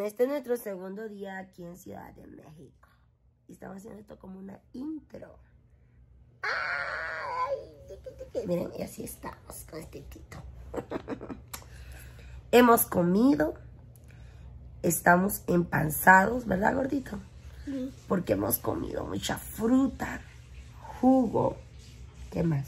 Este es nuestro segundo día aquí en Ciudad de México. Y estamos haciendo esto como una intro. ¡Ay! Miren, y así estamos con este tito. Hemos comido. Estamos empanzados, ¿verdad, gordito? Sí. Porque hemos comido mucha fruta, jugo. ¿Qué más?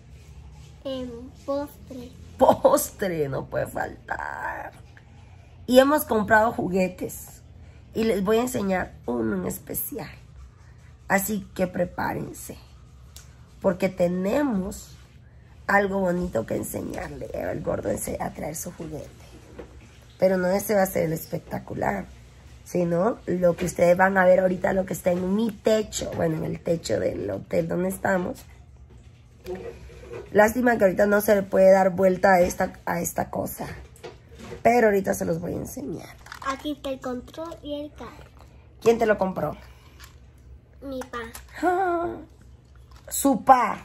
Postre. Postre, no puede faltar. Y hemos comprado juguetes. Y les voy a enseñar uno en especial. Así que prepárense. Porque tenemos algo bonito que enseñarle. El gordo a traer su juguete. Pero no ese va a ser el espectacular. Sino lo que ustedes van a ver ahorita, lo que está en mi techo. Bueno, en el techo del hotel donde estamos. Lástima que ahorita no se le puede dar vuelta a esta cosa. Pero ahorita se los voy a enseñar. Aquí está el control y el carro. ¿Quién te lo compró? Mi pa. Ah, su pa.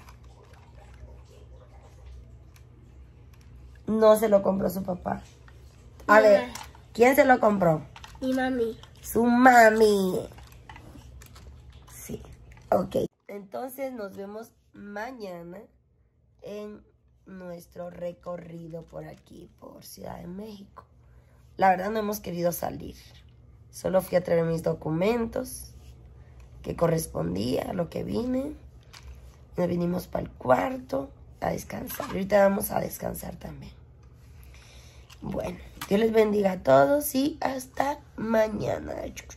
No se lo compró su papá. A ver, ¿quién se lo compró? Mi mami. Su mami. Sí, ok. Entonces nos vemos mañana en nuestro recorrido por aquí, por Ciudad de México. La verdad no hemos querido salir. Solo fui a traer mis documentos que correspondía a lo que vine. Nos vinimos para el cuarto a descansar. Ahorita vamos a descansar también. Bueno, Dios les bendiga a todos y hasta mañana.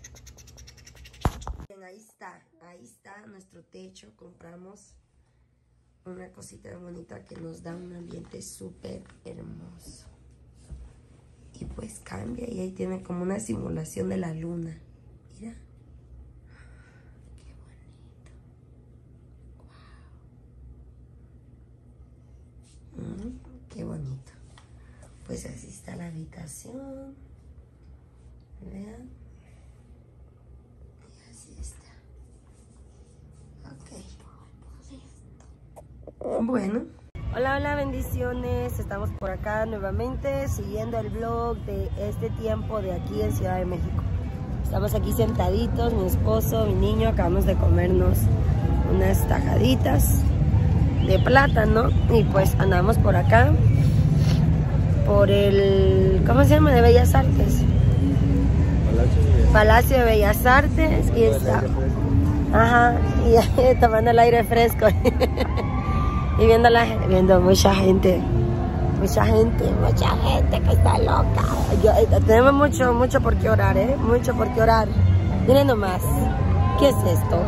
Bien, ahí está nuestro techo. Compramos una cosita bonita que nos da un ambiente súper hermoso. Y pues cambia y ahí tiene como una simulación de la luna. Mira. Qué bonito. Wow. Qué bonito. Pues así está la habitación. Vean. Y así está. Ok. Bueno. Hola, bendiciones. Estamos por acá nuevamente siguiendo el vlog de este tiempo de aquí en Ciudad de México. Estamos aquí sentaditos, mi esposo, mi niño. Acabamos de comernos unas tajaditas de plátano. Y pues andamos por acá. Por el, ¿cómo se llama? De Bellas Artes. Palacio de Bellas Artes. Y está, ajá, y tomando el aire fresco. Y viendo mucha gente que está loca. Tenemos mucho por qué orar, mucho por qué orar. Miren nomás, ¿qué es esto?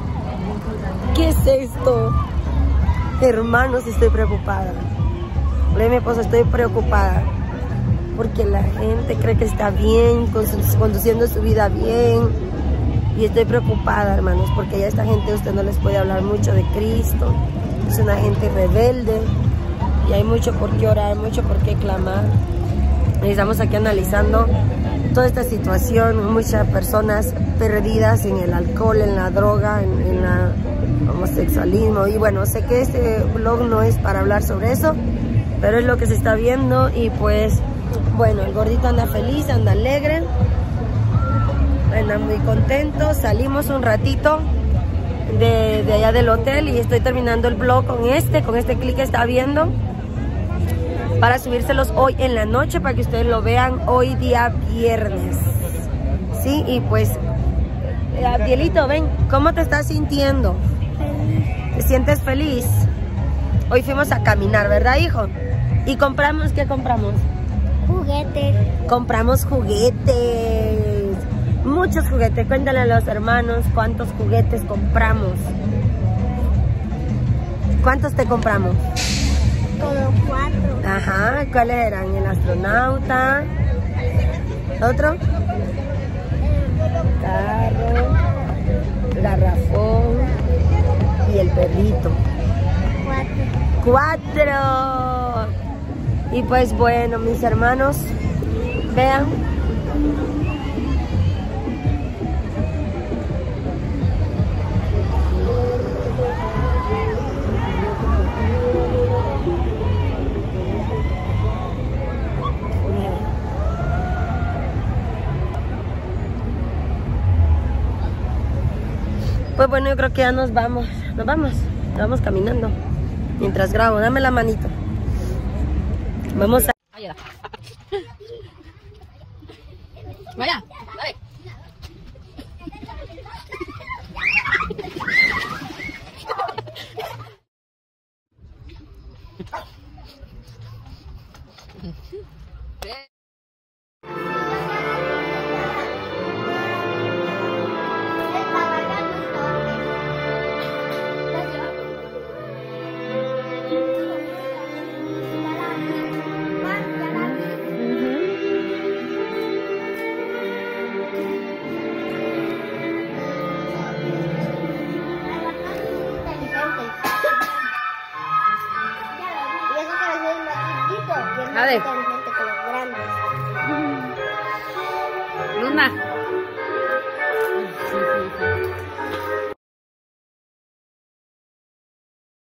¿Qué es esto? Hermanos, estoy preocupada. Mi esposa, estoy preocupada porque la gente cree que está bien, conduciendo su vida bien, y estoy preocupada, hermanos, porque ya esta gente usted no les puede hablar mucho de Cristo. Es una gente rebelde y hay mucho por qué orar, mucho por qué clamar. Estamos aquí analizando toda esta situación, muchas personas perdidas en el alcohol, en la droga, en el homosexualismo. Y bueno, sé que este vlog no es para hablar sobre eso, pero es lo que se está viendo. Y pues, bueno, el gordito anda feliz, anda alegre, anda muy contento. Salimos un ratito de allá del hotel y estoy terminando el vlog con este clip que está viendo para subírselos hoy en la noche para que ustedes lo vean hoy día viernes. Sí, y pues, Abdielito, ven, ¿cómo te estás sintiendo? ¿Te sientes feliz? Hoy fuimos a caminar, ¿verdad, hijo? ¿Y compramos? ¿Qué compramos? Juguetes. Compramos juguetes. Muchos juguetes. Cuéntale a los hermanos cuántos juguetes compramos. ¿Cuántos te compramos? Como 4. Ajá. ¿Cuáles eran? El astronauta. ¿Otro? Carro. Garrafón. Y el perrito. 4. Y pues bueno, mis hermanos, vean. Pues bueno, yo creo que ya nos vamos. Nos vamos caminando. Mientras grabo, dame la manito. Vamos a... Vaya, dale. Inteligente que los grandes. Luna.